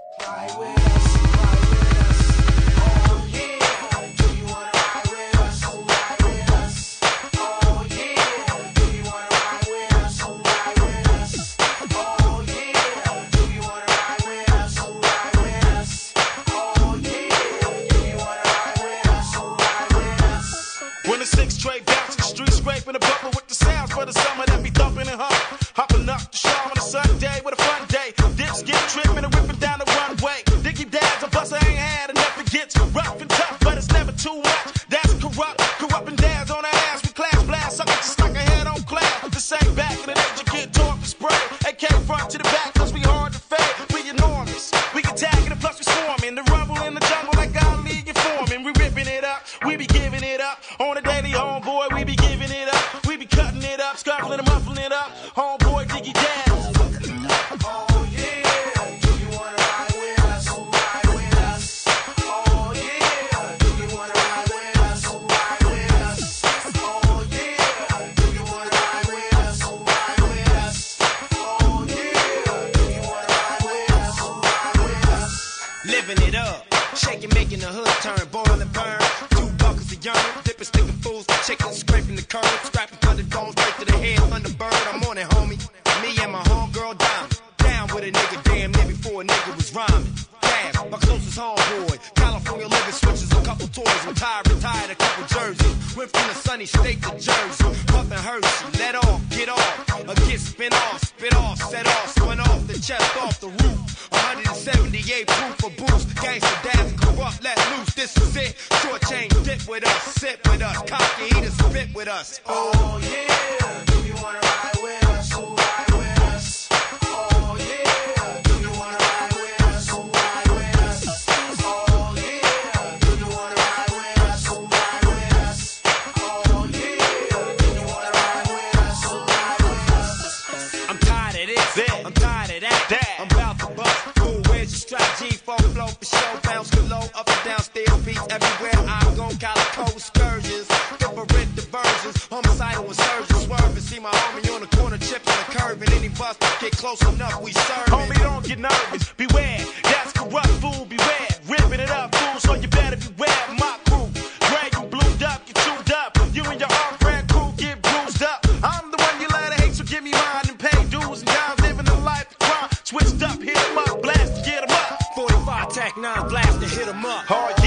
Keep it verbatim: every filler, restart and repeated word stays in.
Ride with us, ride with us. Oh yeah, do you wanna ride with us? Ride with us. Oh yeah, do you wanna ride with us? Ride with us. Oh yeah, do you wanna ride with us? Ride with us. Oh yeah, do you wanna ride with us? Ride with us. When the six straight bounce the street scraping the bubble with the sounds for the summer that be thumping and humping. Hopping up the show on a Sunday with a fun day. Dips get tripping and ripping down the runway. Dicky dads, a bus I ain't had enough. It gets rough and tough, but it's never too much. That's corrupt, corrupting dads on our ass. We class blast, sucker just like a head on class. The same back in the day, you get tore up and spray. A K front to the back, cause we hard to fade. We enormous, we can tag it and plus we swarming. The rumble in the jungle like Ali and Foreman. We ripping it up, we be giving it up. On a daily homeboy, we be giving it up. We be cutting it up, scuffling and muffling it up. Homeboy, Diggy Dad. Oh yeah, do you wanna ride with us? Ride with us. Oh yeah, do you wanna ride with us? Ride with us. Oh yeah, do you wanna ride with us? Ride with us. Oh yeah, do you wanna ride with us? Ride with us. Living it up, shaking, making the hood turn, boil and burn. Two buckets of urine, dipping, sticking fools, chicken, scraping the curb, scrapping for the dome, straight to the head, Thunderbird. I'm on it, homie. Me and my homegirl Diamond, down with a nigga damn near before a nigga was rhyming. Damn, my closest homeboy, California living switches, a couple toys, retired, retired, a couple jerseys. Went from the sunny state to Jersey, puffin' Hershey, let off, get off, or get spin off, spit off, set off, spun off the chest, off the roof. one seventy-eight proof for boost, gangsta dads corrupt, let loose. This is it. Short chain, dip with us, sit with us, cocky eater, spit with us. Oh yeah, do you wanna ride with us? Ride with us. Oh yeah, do you wanna ride with us? Ride with us. Oh yeah, do you wanna ride with us? Ride with us. Oh yeah, do you wanna ride with us? Ride with us. I'm tired of this, I'm tired of that. That. I'm about to bust. Cool, where's your strap? G four flow for show, bounce below, up and down, stairs, beats everywhere I go. Calico excursions, different diversions, homicidal insurgents, swerving. See my homie on the corner, chipping the curve, and any bust get close enough, we serve. Homie, don't get nervous. Beware, that's corrupt, fool. Beware, ripping it up, fool. So you better beware. My crew, gray, you blued up, you chewed up. You and your arm brand crew get bruised up. I'm the one you let hate, so give me mine and pay dues and dimes, living the life of crime. Switched up, hit 'em up, blast to get 'em up. forty-five, tack nine, blast to hit 'em up. Hard